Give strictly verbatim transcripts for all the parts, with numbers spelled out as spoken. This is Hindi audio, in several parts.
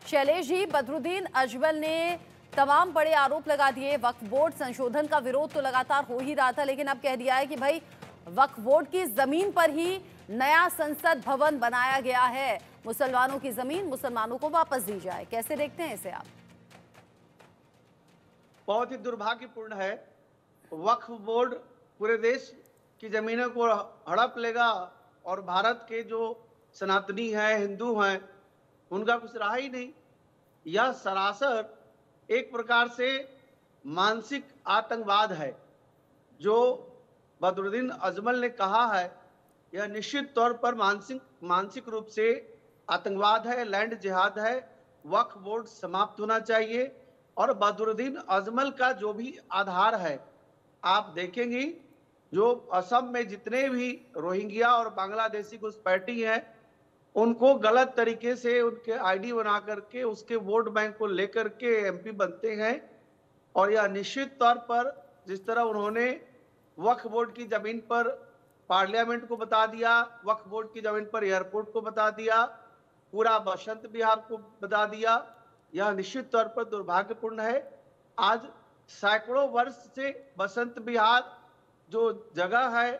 शैलेश जी, बदरुद्दीन अजमल ने तमाम बड़े आरोप लगा दिए। वक्फ बोर्ड संशोधन का विरोध तो लगातार हो ही रहा था, लेकिन अब कह दिया है कि भाई वक्फ बोर्ड की जमीन पर ही नया संसद भवन बनाया गया है। मुसलमानों की जमीन मुसलमानों को वापस दी जाए। कैसे देखते हैं इसे आप? बहुत ही दुर्भाग्यपूर्ण है। वक्फ बोर्ड पूरे देश की जमीनों को हड़प लेगा और भारत के जो सनातनी हैं, हिंदू हैं, उनका कुछ रहा ही नहीं। यह सरासर एक प्रकार से मानसिक आतंकवाद है। जो बदरुद्दीन अजमल ने कहा है, यह निश्चित तौर पर मानसिक मानसिक रूप से आतंकवाद है, लैंड जिहाद है। वक्फ बोर्ड समाप्त होना चाहिए। और बदरुद्दीन अजमल का जो भी आधार है, आप देखेंगे जो असम में जितने भी रोहिंग्या और बांग्लादेशी घुसपैठी हैं, उनको गलत तरीके से उनके आईडी बना करके उसके वोट बैंक को लेकर के एमपी बनते हैं। और यह निश्चित तौर पर जिस तरह उन्होंने वक्फ बोर्ड की जमीन पर पार्लियामेंट को बता दिया, वक्फ बोर्ड की जमीन पर एयरपोर्ट को बता दिया, पूरा बसंत विहार को बता दिया, यह निश्चित तौर पर दुर्भाग्यपूर्ण है। आज सैकड़ों वर्ष से बसंत विहार जो जगह है,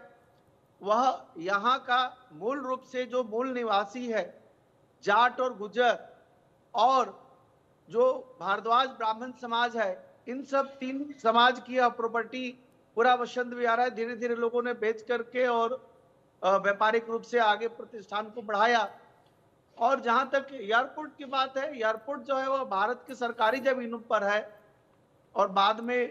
वह यहाँ का मूल रूप से जो मूल निवासी है, जाट और गुजर और जो भारद्वाज ब्राह्मण समाज है, इन सब तीन समाज की यह प्रॉपर्टी पूरा बसंत विहार है। धीरे धीरे लोगों ने बेच करके और व्यापारिक रूप से आगे प्रतिष्ठान को बढ़ाया। और जहां तक एयरपोर्ट की बात है, एयरपोर्ट जो है वह भारत की सरकारी जमीनों पर है और बाद में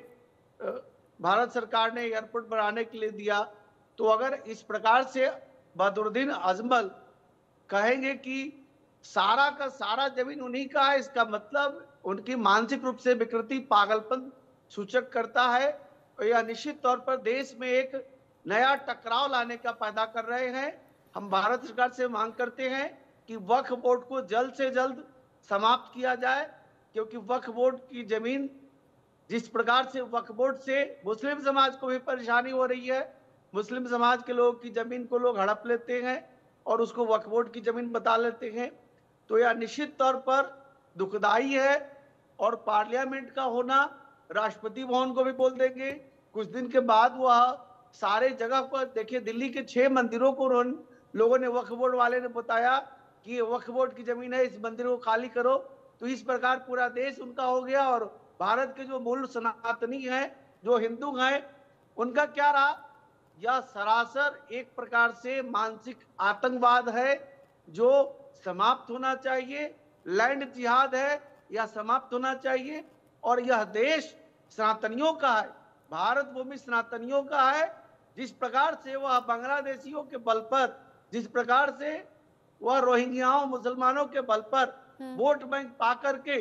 भारत सरकार ने एयरपोर्ट बनाने के लिए दिया। तो अगर इस प्रकार से बदरुद्दीन अजमल कहेंगे कि सारा का सारा जमीन उन्हीं का है, इसका मतलब उनकी मानसिक रूप से विकृति, पागलपन सूचक करता है। और यह निश्चित तौर पर देश में एक नया टकराव लाने का पैदा कर रहे हैं। हम भारत सरकार से मांग करते हैं कि वक्फ बोर्ड को जल्द से जल्द समाप्त किया जाए, क्योंकि वक्फ बोर्ड की जमीन जिस प्रकार से वक्फ बोर्ड से मुस्लिम समाज को भी परेशानी हो रही है, मुस्लिम समाज के लोगों की जमीन को लोग हड़प लेते हैं और उसको वक्फ बोर्ड की जमीन बता लेते हैं, तो यह निश्चित तौर पर दुखदाई है। और पार्लियामेंट का होना, राष्ट्रपति भवन को भी बोल देंगे। कुछ दिन के बाद वह सारे जगह पर देखिए, दिल्ली के छह मंदिरों को लोगों ने, वक्फ बोर्ड वाले ने बताया कि ये वक्फ बोर्ड की जमीन है, इस मंदिर को खाली करो। तो इस प्रकार पूरा देश उनका हो गया और भारत के जो मूल सनातनी हैं, जो हिंदू हैं, उनका क्या रहा? यह सरासर एक प्रकार से मानसिक आतंकवाद है जो समाप्त होना चाहिए। लैंड जिहाद है, यह समाप्त होना चाहिए। और यह देश सनातनियों का है, भारत भूमि सनातनियों का है। जिस प्रकार से वह बांग्लादेशियों के बल पर, जिस प्रकार से वह रोहिंग्याओं मुसलमानों के बल पर वोट बैंक पा करके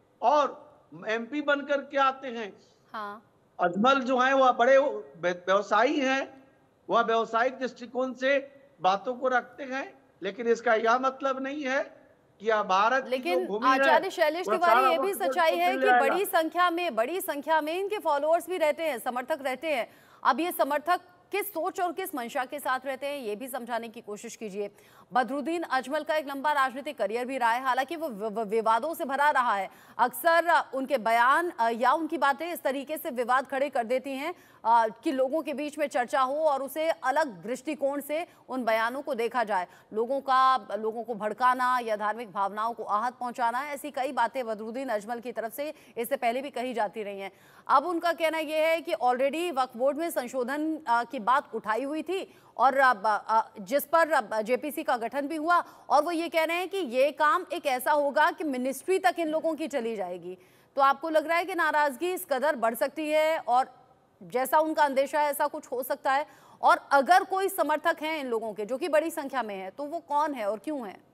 और एमपी बन करके आते हैं। हाँ। अजमल जो है वह बड़े व्यवसायी हैं, वह व्यवसायिक दृष्टिकोण से बातों को रखते हैं, लेकिन इसका यह मतलब नहीं है कि भारत, लेकिन आचार्य शैलेश तिवारी, ये भी सच्चाई है कि बड़ी संख्या में बड़ी संख्या में इनके फॉलोअर्स भी रहते हैं, समर्थक रहते हैं। अब ये समर्थक किस सोच और किस मंशा के साथ रहते हैं, ये भी समझाने की कोशिश कीजिए। बदरुद्दीन अजमल का एक लंबा राजनीतिक करियर भी रहा है, हालांकि वो विवादों से भरा रहा है। अक्सर उनके बयान या उनकी बातें इस तरीके से विवाद खड़े कर देती हैं कि लोगों के बीच में चर्चा हो और उसे अलग दृष्टिकोण से उन बयानों को देखा जाए। लोगों का लोगों को भड़काना या धार्मिक भावनाओं को आहत पहुंचाना, ऐसी कई बातें बदरुद्दीन अजमल की तरफ से इससे पहले भी कही जाती रही हैं। अब उनका कहना यह है कि ऑलरेडी वक्फ बोर्ड में संशोधन की बात उठाई हुई थी और जिस पर जेपीसी का गठन भी हुआ, और वो ये कह रहे हैं कि ये काम एक ऐसा होगा कि मिनिस्ट्री तक इन लोगों की चली जाएगी। तो आपको लग रहा है कि नाराजगी इस कदर बढ़ सकती है और जैसा उनका अंदेशा है ऐसा कुछ हो सकता है? और अगर कोई समर्थक हैं इन लोगों के जो कि बड़ी संख्या में है, तो वो कौन है और क्यों है?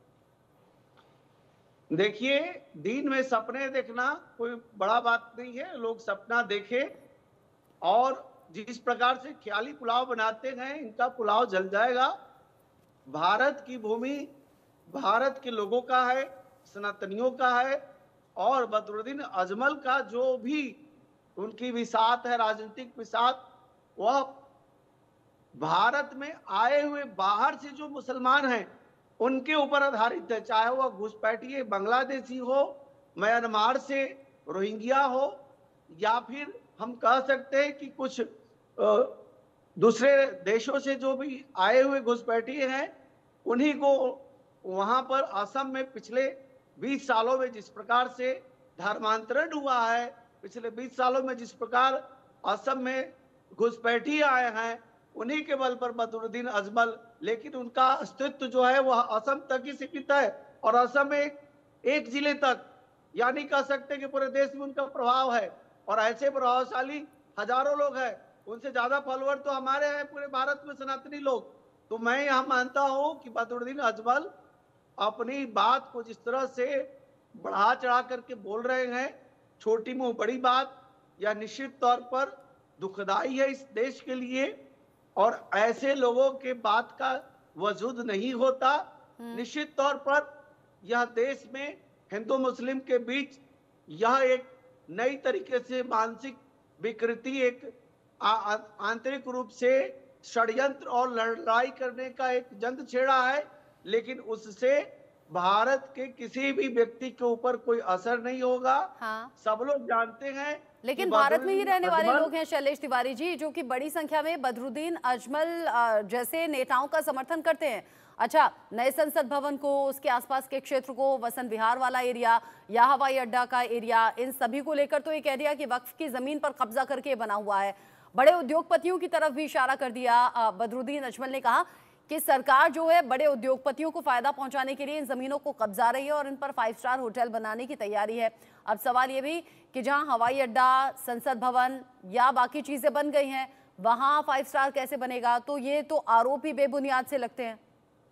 देखिए, दिन में सपने देखना कोई बड़ा बात नहीं है। लोग सपना देखे और जिस प्रकार से ख्याली पुलाव बनाते हैं, इनका पुलाव जल जाएगा। भारत की भूमि भारत के लोगों का है, सनातनियों का है। और बदरुद्दीन अजमल का जो भी उनकी विसात है, राजनीतिक विसात, वह भारत में आए हुए बाहर से जो मुसलमान हैं उनके ऊपर आधारित है। चाहे वह घुसपैठिए बांग्लादेशी हो म्यांमार से रोहिंग्या हो, या फिर हम कह सकते हैं कि कुछ दूसरे देशों से जो भी आए हुए घुसपैठिए हैं, उन्हीं को वहां पर असम में पिछले बीस सालों में जिस प्रकार से धर्मांतरण हुआ है, पिछले बीस सालों में जिस प्रकार असम में घुसपैठिए आए हैं, उन्हीं के बल पर बदरुद्दीन अजमल, लेकिन उनका अस्तित्व जो है वह असम तक ही सीमित है और असम में एक जिले तक, यानी कह सकते हैं कि पूरे देश में उनका प्रभाव है और ऐसे प्रभावशाली हजारों लोग हैं। उनसे ज्यादा फॉलोअर तो हमारे हैं पूरे भारत में सनातनी लोग। तो मैं यह मानता हूं कि बदरुद्दीन अजमल अपनी बात को जिस तरह से बढ़ा चढ़ा करके बोल रहे हैं, छोटी मुंह बड़ी बात, यह निश्चित तौर पर दुखदाई है इस देश के लिए और ऐसे लोगों के बात का वजूद नहीं होता। निश्चित तौर पर यह देश में हिंदू मुस्लिम के बीच यह एक नई तरीके से मानसिक विकृति, एक आंतरिक रूप से षड्यंत्र और लड़ाई करने का एक जंग छेड़ा है, लेकिन उससे भारत के किसी भी व्यक्ति के ऊपर कोई असर नहीं होगा। हाँ। सब लोग जानते हैं, लेकिन भारत में ही रहने वाले लोग हैं शैलेश तिवारी जी, जो कि बड़ी संख्या में बदरुद्दीन अजमल जैसे नेताओं का समर्थन करते हैं। अच्छा, नए संसद भवन को, उसके आसपास के क्षेत्र को, वसंत विहार वाला एरिया या हवाई अड्डा का एरिया, इन सभी को लेकर तो एक एरिया कि वक्फ की जमीन पर कब्जा करके बना हुआ है। बड़े उद्योगपतियों की तरफ भी इशारा कर दिया बदरुद्दीन अजमल ने, कहा कि सरकार जो है बड़े उद्योगपतियों को फायदा पहुंचाने के लिए इन जमीनों को कब्जा रही है और इन पर फाइव स्टार होटल बनाने की तैयारी है। अब सवाल ये भी कि जहां हवाई अड्डा, संसद भवन या बाकी चीजें बन गई हैं, वहां फाइव स्टार कैसे बनेगा? तो ये तो आरोप ही बेबुनियाद से लगते हैं।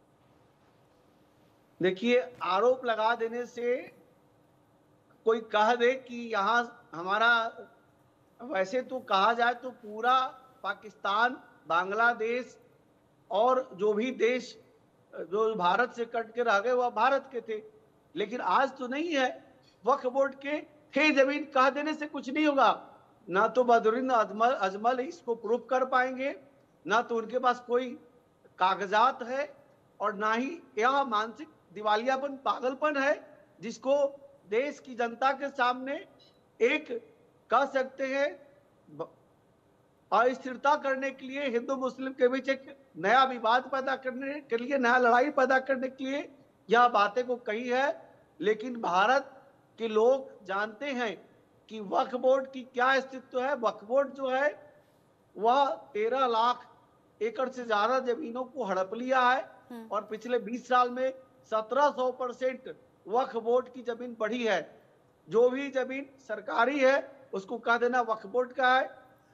देखिए, आरोप लगा देने से कोई कह दे कि यहाँ हमारा, वैसे तो कहा जाए तो पूरा पाकिस्तान, बांग्लादेश और जो भी देश जो भारत से कट के रह गए वह भारत के थे, लेकिन आज तो नहीं है। वक्फ बोर्ड के थे जमीन कह देने से कुछ नहीं होगा। ना तो बदरुद्दीन अजमल अजमल इसको प्रूफ कर पाएंगे, ना तो उनके पास कोई कागजात है और ना ही यह मानसिक दिवालियापन, पागलपन है जिसको देश की जनता के सामने एक कह सकते हैं अस्थिरता करने के लिए, हिंदू मुस्लिम के बीच एक नया विवाद पैदा करने के लिए, नया लड़ाई पैदा करने के लिए यह बातें को कही है। लेकिन भारत के लोग जानते हैं कि वक्फ बोर्ड की क्या अस्तित्व है। वक्फ बोर्ड जो है वह तेरह लाख एकड़ से ज्यादा जमीनों को हड़प लिया है और पिछले बीस साल में सत्रह सौ परसेंट वक्फ बोर्ड की जमीन बढ़ी है। जो भी जमीन सरकारी है उसको कह देना वक्फ बोर्ड का है,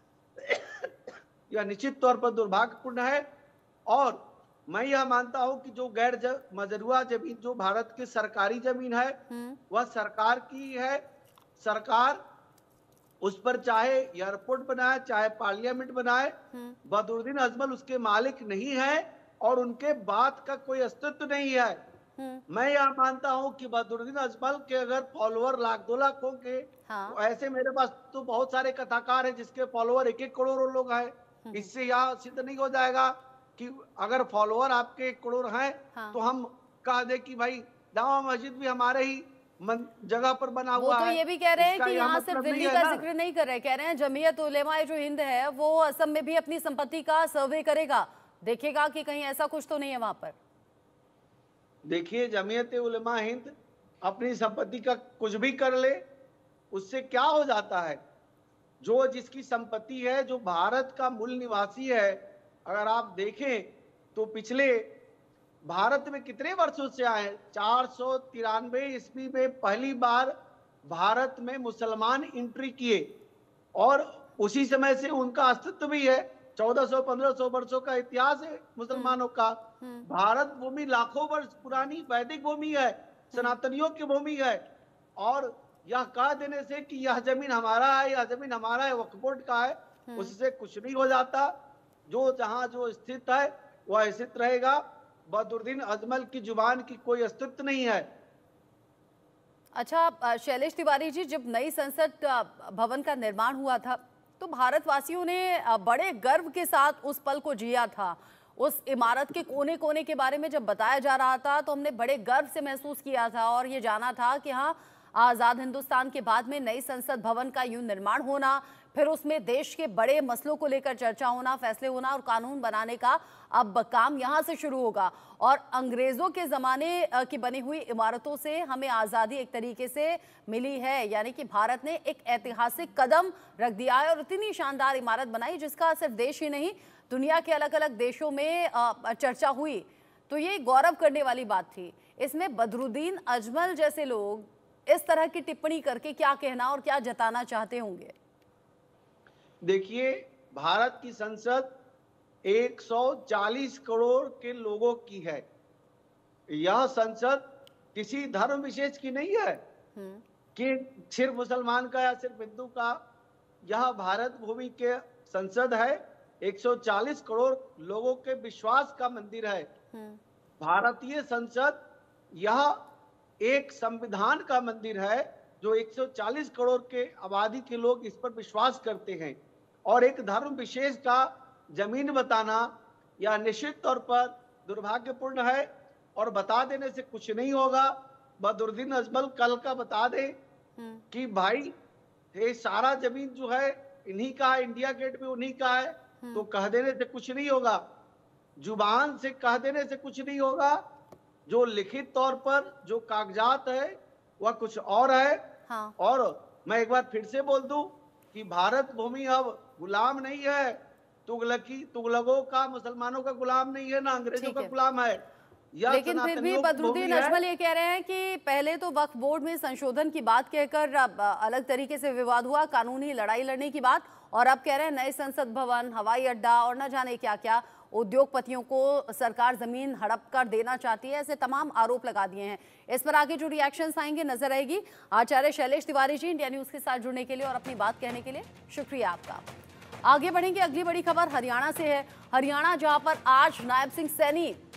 यह निश्चित तौर पर दुर्भाग्यपूर्ण है। और मैं यह मानता हूं कि जो गैर मजरूआ जमीन जो भारत की सरकारी जमीन है वह सरकार की है। सरकार उस पर चाहे एयरपोर्ट बनाए, चाहे पार्लियामेंट बनाए, बदरुद्दीन अजमल उसके मालिक नहीं है और उनके बात का कोई अस्तित्व नहीं है। मैं यह मानता हूं कि बदरुद्दीन अजमल के अगर फॉलोअर लाख दो लाख होंगे, हाँ। तो ऐसे मेरे पास तो बहुत सारे कथाकार हैं जिसके फॉलोअर एक एक करोड़ लोग हैं। इससे यह सिद्ध नहीं हो जाएगा कि अगर फॉलोअर आपके एक करोड़ हैं, हाँ। तो हम कह दे कि भाई जामा मस्जिद भी हमारे ही जगह पर बना हुआ है। वो तो ये भी कह रहे हैं कि यहाँ सिर्फ दिल्ली का जिक्र नहीं कर रहे, कह रहे हैं जमीयत उलेमा जो हिंद है वो असम में भी अपनी संपत्ति का सर्वे करेगा, देखेगा कि कहीं ऐसा कुछ तो नहीं है वहां पर। देखिए, जमीयत उलेमा हिंद अपनी संपत्ति का कुछ भी कर ले, उससे क्या हो जाता है? जो जिसकी संपत्ति है, जो भारत का मूल निवासी है, अगर आप देखें तो पिछले भारत में कितने वर्षों से आए, चार सौ तिरानवे ईस्वी में पहली बार भारत में मुसलमान एंट्री किए और उसी समय से उनका अस्तित्व भी है। चौदह सौ पंद्रह सौ वर्षों का इतिहास है मुसलमानों का। भारत भूमि लाखों वर्ष पुरानी वैदिक भूमि है, सनातनियों की भूमि है, और यह कह देने से कि यह जमीन हमारा है, यह जमीन हमारा है, वक्फ बोर्ड का है, उससे कुछ नहीं हो जाता। जो जहां जो स्थित है वह स्थित रहेगा। बदरुद्दीन अजमल की जुबान की कोई अस्तित्व नहीं है। अच्छा शैलेश तिवारी जी, जब नई संसद भवन का निर्माण हुआ था तो भारतवासियों ने बड़े गर्व के साथ उस पल को जिया था। उस इमारत के कोने कोने के बारे में जब बताया जा रहा था तो हमने बड़े गर्व से महसूस किया था और ये जाना था कि हाँ, आजाद हिंदुस्तान के बाद में नई संसद भवन का यूं निर्माण होना, फिर उसमें देश के बड़े मसलों को लेकर चर्चा होना, फैसले होना और कानून बनाने का अब काम यहां से शुरू होगा। और अंग्रेजों के जमाने की बनी हुई इमारतों से हमें आज़ादी एक तरीके से मिली है, यानी कि भारत ने एक ऐतिहासिक कदम रख दिया है और इतनी शानदार इमारत बनाई जिसका सिर्फ देश ही नहीं दुनिया के अलग अलग देशों में चर्चा हुई। तो ये गौरव करने वाली बात थी। इसमें बदरुद्दीन अजमल जैसे लोग इस तरह की टिप्पणी करके क्या कहना और क्या जताना चाहते होंगे? देखिए, भारत की संसद एक सौ चालीस करोड़ के लोगों की है। यह संसद किसी धर्म विशेष की नहीं है कि सिर्फ मुसलमान का या सिर्फ हिंदू का। यह भारत भूमि के संसद है, एक सौ चालीस करोड़ लोगों के विश्वास का मंदिर है। भारतीय संसद यह एक संविधान का मंदिर है जो एक सौ चालीस करोड़ के आबादी के लोग इस पर विश्वास करते हैं। और एक धर्म विशेष का जमीन बताना या निश्चित तौर पर दुर्भाग्यपूर्ण है और बता देने से कुछ नहीं होगा। बदरुद्दीन अजमल कल का बता दे कि भाई ये सारा जमीन जो है इन्हीं का है, इंडिया गेट में उन्हीं का है, तो कह देने से कुछ नहीं होगा, जुबान से कह देने से कुछ नहीं होगा। जो लिखित तौर पर जो कागजात है वह कुछ और है। हाँ। और मैं एक बार फिर से बोल दूं कि भारत भूमि अब गुलाम नहीं है, तुगलकी तुगलकों का, मुसलमानों का गुलाम नहीं है, ना अंग्रेजों का गुलाम है। लेकिन फिर भी बदरुद्दीन अजमल ये कह रहे हैं कि पहले तो वक्फ बोर्ड में संशोधन की बात कहकर अलग तरीके से विवाद हुआ, कानूनी लड़ाई लड़ने की बात, और अब कह रहे हैं नए संसद भवन, हवाई अड्डा और न जाने क्या क्या, उद्योगपतियों को सरकार जमीन हड़प कर देना चाहती है, ऐसे तमाम आरोप लगा दिए हैं। इस पर आगे जो रिएक्शंस आएंगे नजर आएगी। आचार्य शैलेश तिवारी जी, इंडिया न्यूज के साथ जुड़ने के लिए और अपनी बात कहने के लिए शुक्रिया आपका। आगे बढ़ेंगे, अगली बड़ी खबर हरियाणा से है। हरियाणा जहां पर आज नायब सिंह सैनी